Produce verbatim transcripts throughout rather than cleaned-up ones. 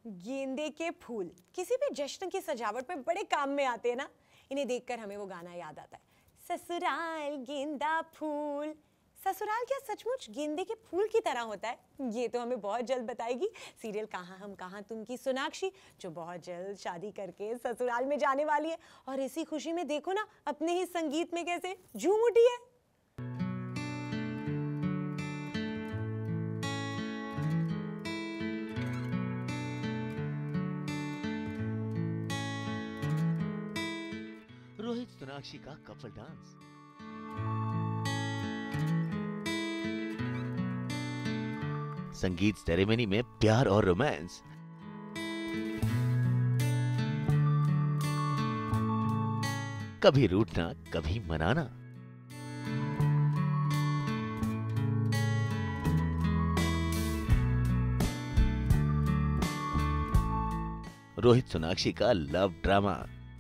गेंदे के फूल किसी भी जश्न की सजावट में बड़े काम में आते हैं ना। इन्हें देखकर हमें वो गाना याद आता है, ससुराल गेंदा फूल। ससुराल क्या सचमुच गेंदे के फूल की तरह होता है? ये तो हमें बहुत जल्द बताएगी सीरियल कहाँ हम कहाँ तुम की सोनाक्षी, जो बहुत जल्द शादी करके ससुराल में जाने वाली है। और इसी खुशी में देखो ना अपने ही संगीत में कैसे झूम उठी है। रोहित सोनाक्षी का कपल डांस। संगीत सेरेमनी में प्यार और रोमांस। कभी रूठना कभी मनाना। रोहित सोनाक्षी का लव ड्रामा।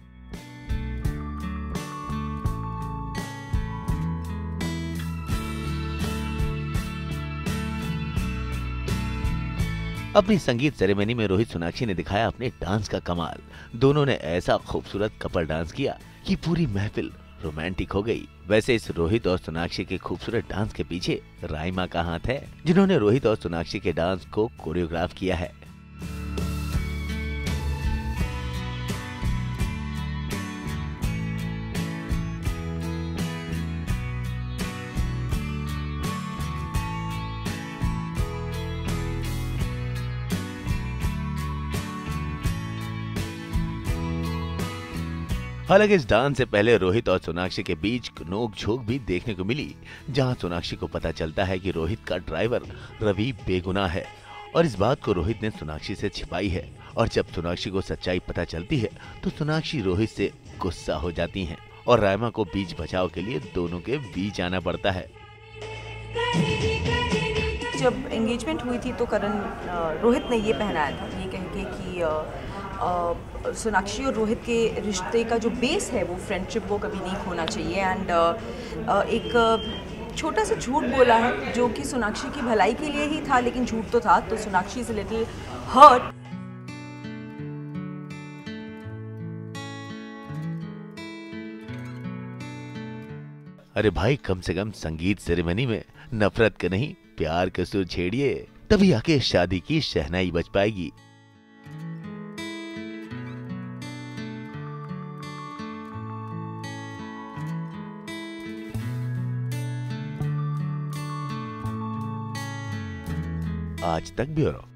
अपनी संगीत सेरेमनी में रोहित सोनाक्षी ने दिखाया अपने डांस का कमाल। दोनों ने ऐसा खूबसूरत कपल डांस किया कि पूरी महफिल रोमांटिक हो गई। वैसे इस रोहित और सोनाक्षी के खूबसूरत डांस के पीछे राइमा का हाथ है, जिन्होंने रोहित और सोनाक्षी के डांस को कोरियोग्राफ किया है। हालांकि इस डांस से पहले रोहित और सोनाक्षी के बीच नोक झोंक भी देखने को मिली, जहां सोनाक्षी को पता चलता है कि रोहित का ड्राइवर रवि बेगुनाह है और इस बात को रोहित ने सोनाक्षी से छिपाई है। और जब सोनाक्षी को सच्चाई पता चलती है तो सोनाक्षी रोहित से गुस्सा हो जाती हैं और राइमा को बीच बचाव के लिए दोनों के बीच आना पड़ता है। जब एंगेजमेंट हुई थी तो करण रोहित ने ये पहनाया था, ये कह के कि सोनाक्षी और रोहित के रिश्ते का जो बेस है वो फ्रेंडशिप, वो कभी नहीं खोना चाहिए। एंड एक छोटा सा झूठ बोला है जो कि सोनाक्षी की भलाई के लिए ही था, लेकिन झूठ तो था। तो Sonakshi is a little hurt. अरे भाई, कम से कम संगीत सेरेमनी में नफरत का नहीं प्यार का सुर छेड़िए, तभी आके शादी की शहनाई बज पाएगी। आज तक ब्यूरो।